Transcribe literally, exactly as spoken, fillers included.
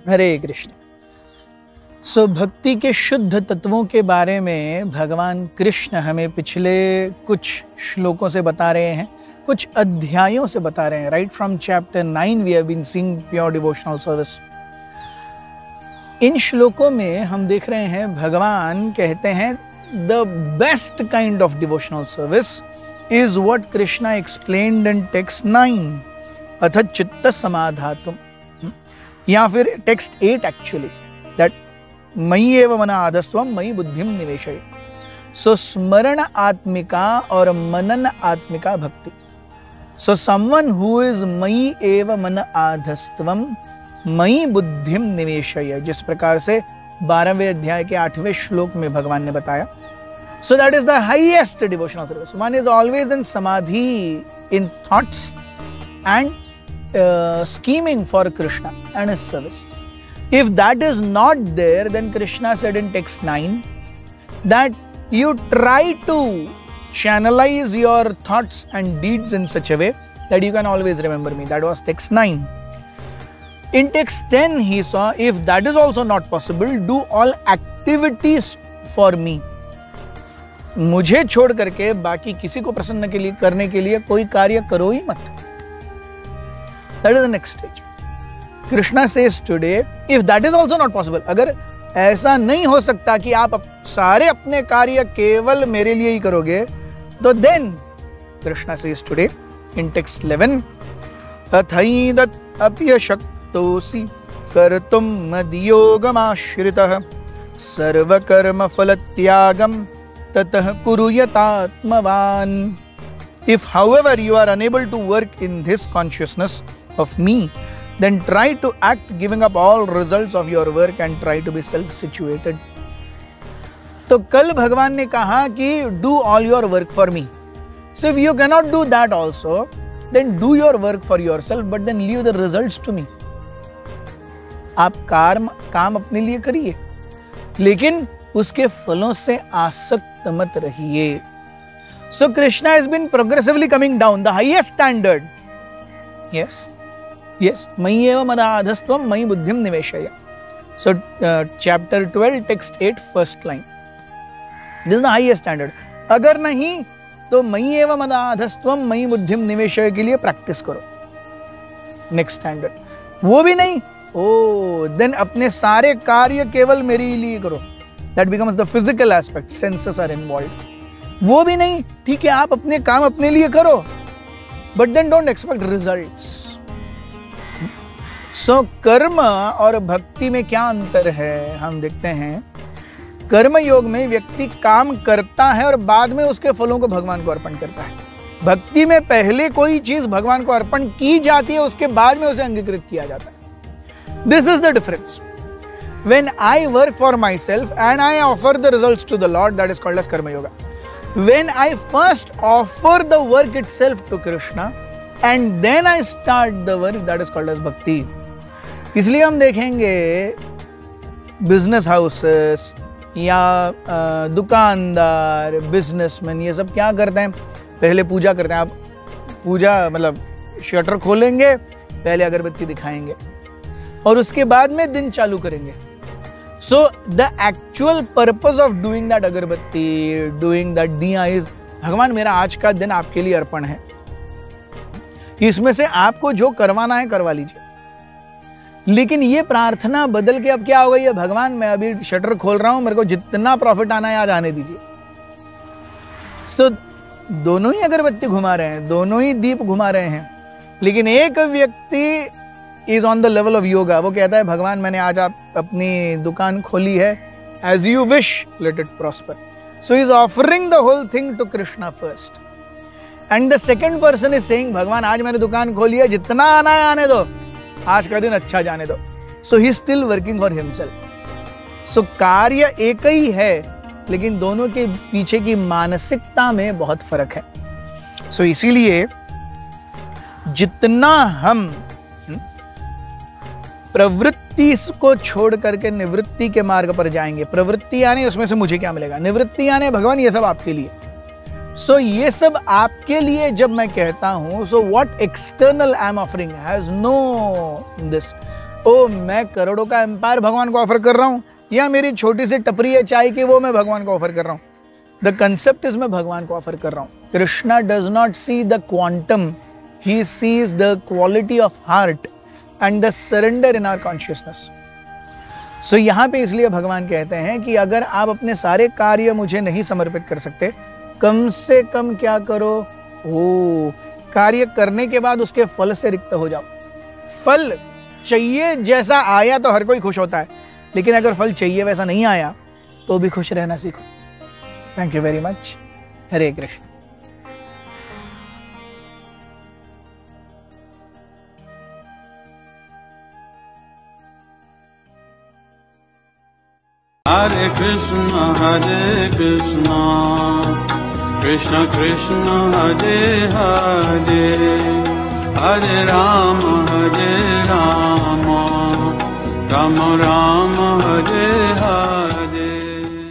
हरे कृष्ण। सो भक्ति के शुद्ध तत्वों के बारे में भगवान कृष्ण हमें पिछले कुछ श्लोकों से बता रहे हैं, कुछ अध्यायों से बता रहे हैं। Right from chapter nine we have been seeing pure devotional service. इन श्लोकों में हम देख रहे हैं भगवान कहते हैं the best kind of devotional service is what Krishna explained in text nine, अथ चित्त समाधातुम, या फिर टेक्स्ट एट एक्चुअली, दैट मयि एव मन आधस्त्वम मयि बुद्धिम निवेशय। सो स्मरण आत्मिका और मनन आत्मिका भक्ति। सो समवन हु इज मयि एव मन आधस्त्वम मयि बुद्धिम निवेशय, जिस प्रकार से बारहवें अध्याय के आठवें श्लोक में भगवान ने बताया। So that is the highest devotional service. One is always in samadhi, in thoughts and scheming for Krishna and his service. If that is not there, then Krishna said in text nine that you try to channelize your thoughts and deeds in such a way that you can always remember me. That was text nine. In text ten he saw, if that is also not possible, do all activities for me. मुझे छोड़ करके बाकी किसी को प्रसन्न के लिए करने के लिए कोई कार्य करो ही मत। That is the next stage. Krishna says today, if that is also not possible, अगर ऐसा नहीं हो सकता कि आप सारे अपने कार्य केवल मेरे लिए ही करोगे, तो then Krishna says today in text eleven, तथैदत् अप्यशक्तोऽसि कर्तुं मद्योगमाश्रितः सर्वकर्म फलत्यागं ततः कुरु यतात्मवान्. If however you are unable to work in this consciousness of me, then try to act giving up all results of your work and try to be self situated. तो कल भगवान ने कहा कि do all your work for me. So if you cannot do that also, then do your work for yourself, but then leave the results to me. आप काम काम अपने लिए करिए, लेकिन उसके फलों से आसक्त मत रहिए. So Krishna has been progressively coming down, the highest standard. Yes. Yes, मयि एव मन आधस्त्वम मयि बुद्धिम निवेशय. So uh, chapter twelve text eight first line. This is the highest standard. अगर नहीं तो मयि एव मन आधस्त्वम मयि बुद्धिम निवेशय के लिए प्रैक्टिस करो. Next standard. वो भी नहीं, ओ देन अपने सारे कार्य केवल मेरे लिए करो. That becomes the physical aspect. Senses are involved. वो भी नहीं, ठीक है आप अपने काम अपने लिए करो, but then don't expect results. So कर्म और भक्ति में क्या अंतर है हम देखते हैं. कर्म योग में व्यक्ति काम करता है और बाद में उसके फलों को भगवान को अर्पण करता है. भक्ति में पहले कोई चीज भगवान को अर्पण की जाती है, उसके बाद में उसे अंगीकृत किया जाता है. This is the difference. When I work for myself and I offer the results to the Lord, that is called as karma yoga. When I first offer the work itself to Krishna and then I start the work, that is called as bhakti. इसलिए हम देखेंगे business houses या दुकानदार, businessman, ये सब क्या करते हैं, पहले पूजा करते हैं. आप पूजा मतलब शटर खोलेंगे, पहले अगरबत्ती दिखाएंगे और उसके बाद में दिन चालू करेंगे. So the actual purpose of doing that agarbatti, doing that diya is, भगवान मेरा आज का दिन आपके लिए अर्पण है, इसमें से आपको जो करवाना है करवा लीजिए. लेकिन ये प्रार्थना बदल के अब क्या हो गई है, भगवान मैं अभी शटर खोल रहा हूं, मेरे को जितना प्रॉफिट आना है आज आने दीजिए. सो so, दोनों ही अगरबत्ती घुमा रहे हैं, दोनों ही दीप घुमा रहे हैं, लेकिन एक व्यक्ति is on the level of yoga. वो कहता है भगवान मैंने आज आप अपनी दुकान खोली है, as you wish, let it prosper. So he is offering the whole thing to Krishna first. And the second person is saying भगवान आज मैंने दुकान खोली है, जितना आना है आने दो, आज का दिन अच्छा जाने दो. So he is still working for himself. So कार्य एक ही है, लेकिन दोनों के पीछे की मानसिकता में बहुत फर्क है. So इसीलिए जितना हम प्रवृत्ति को छोड़ करके निवृत्ति के मार्ग पर जाएंगे, प्रवृत्ति आने उसमें से मुझे क्या मिलेगा, निवृत्ति आने भगवान ये सब आपके लिए. सो so, ये सब आपके लिए जब मैं कहता हूं, so what external I am offering has no this. ओ मैं करोड़ों का एम्पायर भगवान को ऑफर कर रहा हूँ, या मेरी छोटी सी टपरी है चाय की वो मैं भगवान को ऑफर कर रहा हूँ। द कंसेप्ट इज मैं भगवान को ऑफर कर रहा हूँ। Krishna does not see the quantum, he sees the quality of heart and the surrender in our consciousness. So यहाँ पे इसलिए भगवान कहते हैं कि अगर आप अपने सारे कार्य मुझे नहीं समर्पित कर सकते, कम से कम क्या करो, ओ कार्य करने के बाद उसके फल से रिक्त हो जाओ। फल चाहिए जैसा आया तो हर कोई खुश होता है, लेकिन अगर फल चाहिए वैसा नहीं आया तो भी खुश रहना सीखो। Thank you very much. Hare Krishna. Hare Krishna Hare Krishna Krishna Krishna Hare Hare, Hare Ram Hare Ram Ram Ram Hare Hare.